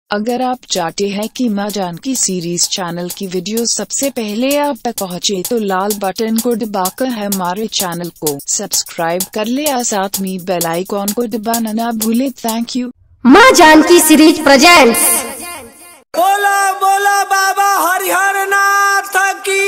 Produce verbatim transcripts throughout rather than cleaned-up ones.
अगर आप चाहते हैं कि माँ जानकी सीरीज चैनल की वीडियो सबसे पहले आप तक पहुँचे तो लाल बटन को दबाकर हमारे चैनल को सब्सक्राइब कर ले और साथ में बेल आइकॉन को दबाना ना भूले। Thank you. Maa Janki series presents. बोला बोला बाबा हरिहर नाथ की।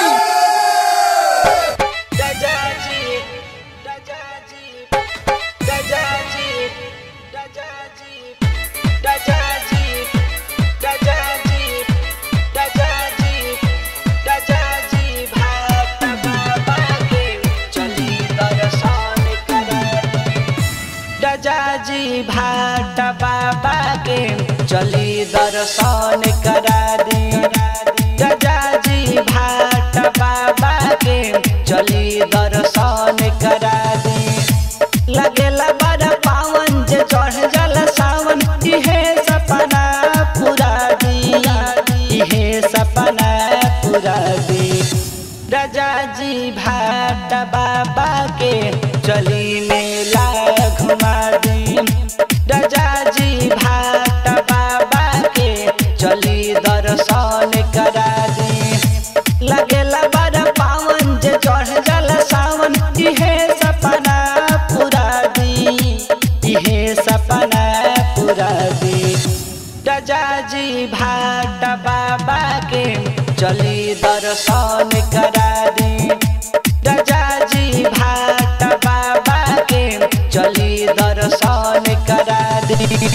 जी भाट बाबा के चली दर्शन करा दी। राजा जी भाट बाबा के चली दर्शन करा दी। लगेला बड़ा पावन जे चढ़ जल सावन, इहे सपना पूरा दी, इहे सपना पूरा दी। राजा जी भाट बाबा के चली मेला घुमा दी। राजा जी भाट बाबा के चली दर्शन करा दी। लगेला बड़ा पावन जे चढ़ जल सावन, इहे सपना पूरा दी, इहे सपना पूरा दी। राजा जी भाट बाबा के चली दर्शन करा दी। राजा जी भाट बाबा के चली दर्शन करा दी।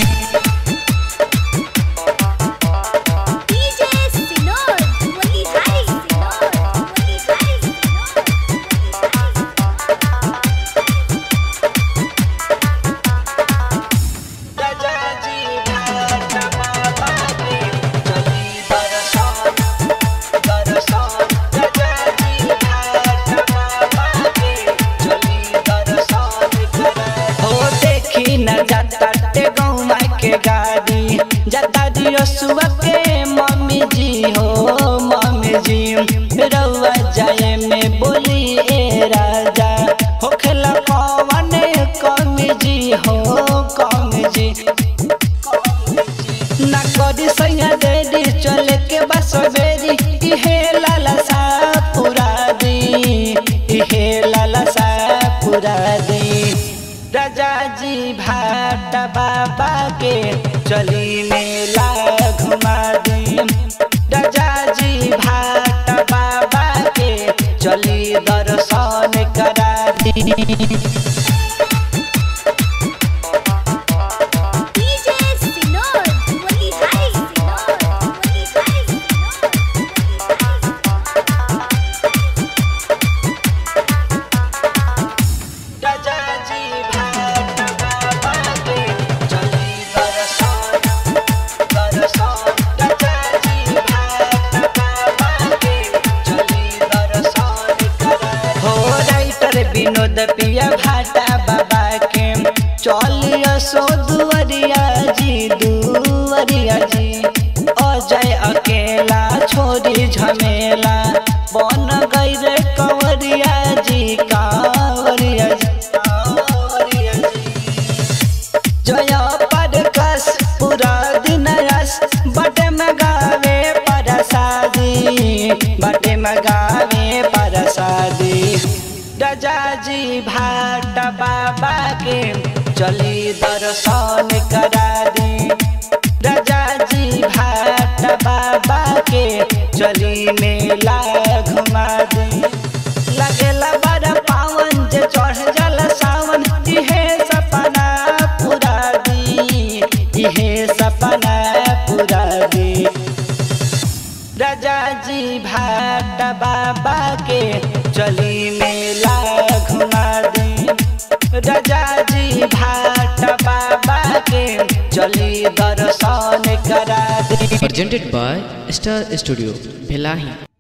गाड़ी जाता दियो सुबह के मम्मी जी हो, मम्मी जी रउआ जाए में बोली ए राजा होखेला कौन कमी जी हो, कमी जी ना करी सैया देरी चले के बस बेरी, इहे लाला सा पूरा दी, इहे लाला सा पूरा दी। राजा जी भाट बाबा के चली मेला घुमा दी। राजा जी भाट बाबा के चली दर्शन करा दी। विनोद पिया भाटा बाबा के चलिया सो दुवरिया जी, दुवरिया जी। अजय अकेला छोड़ी झमेला बन गई रे कंवरिया जी, कंवरिया जी, कंवरिया जी। जया परकस पूरा दिन रस बटे में गावे परसादी, बटे में गावे परसादी। राजा जी भाट बाबा के चली दर्शन करा दी। राजा जी भाट बाबा के चली मेला घुमा दी। लगेला बड़ा पावन जे चढ़ जल सावन, इहे सपना पूरा दी, इहे सपना पूरा दी। राजा जी भाट बाबा के चली मेला घुमा दी। राजा जी भाट बाबा के चली दर्शन करा दी। Presented by Star Studio, Bhelahi।